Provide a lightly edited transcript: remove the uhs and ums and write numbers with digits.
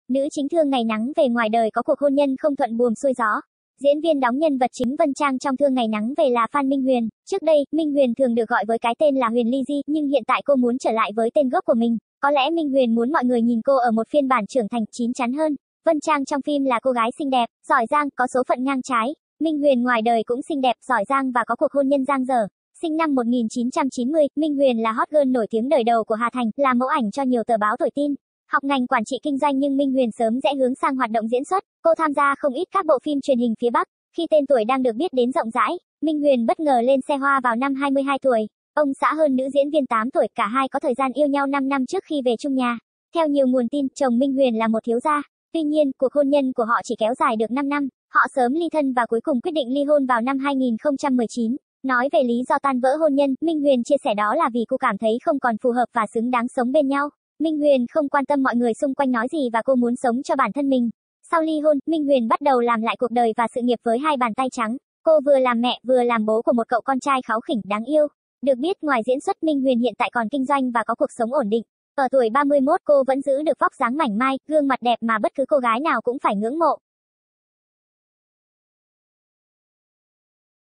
Nữ chính Thương Ngày Nắng về ngoài đời có cuộc hôn nhân không thuận buồm xuôi gió. Diễn viên đóng nhân vật chính Vân Trang trong Thương Ngày Nắng về là Phan Minh Huyền. Trước đây, Minh Huyền thường được gọi với cái tên là Huyền Ly Di, nhưng hiện tại cô muốn trở lại với tên gốc của mình. Có lẽ Minh Huyền muốn mọi người nhìn cô ở một phiên bản trưởng thành, chín chắn hơn. Vân Trang trong phim là cô gái xinh đẹp, giỏi giang, có số phận ngang trái. Minh Huyền ngoài đời cũng xinh đẹp, giỏi giang và có cuộc hôn nhân dang dở. Sinh năm 1990, Minh Huyền là hot girl nổi tiếng đời đầu của Hà Thành, là mẫu ảnh cho nhiều tờ báo tuổi teen. Học ngành quản trị kinh doanh nhưng Minh Huyền sớm rẽ hướng sang hoạt động diễn xuất. Cô tham gia không ít các bộ phim truyền hình phía Bắc. Khi tên tuổi đang được biết đến rộng rãi, Minh Huyền bất ngờ lên xe hoa vào năm 22 tuổi. Ông xã hơn nữ diễn viên 8 tuổi, cả hai có thời gian yêu nhau 5 năm trước khi về chung nhà. Theo nhiều nguồn tin, chồng Minh Huyền là một thiếu gia. Tuy nhiên, cuộc hôn nhân của họ chỉ kéo dài được 5 năm. Họ sớm ly thân và cuối cùng quyết định ly hôn vào năm 2019. Nói về lý do tan vỡ hôn nhân, Minh Huyền chia sẻ đó là vì cô cảm thấy không còn phù hợp và xứng đáng sống bên nhau. Minh Huyền không quan tâm mọi người xung quanh nói gì và cô muốn sống cho bản thân mình. Sau ly hôn, Minh Huyền bắt đầu làm lại cuộc đời và sự nghiệp với hai bàn tay trắng. Cô vừa làm mẹ, vừa làm bố của một cậu con trai kháu khỉnh đáng yêu. Được biết, ngoài diễn xuất, Minh Huyền hiện tại còn kinh doanh và có cuộc sống ổn định. Ở tuổi 31, cô vẫn giữ được vóc dáng mảnh mai, gương mặt đẹp mà bất cứ cô gái nào cũng phải ngưỡng mộ.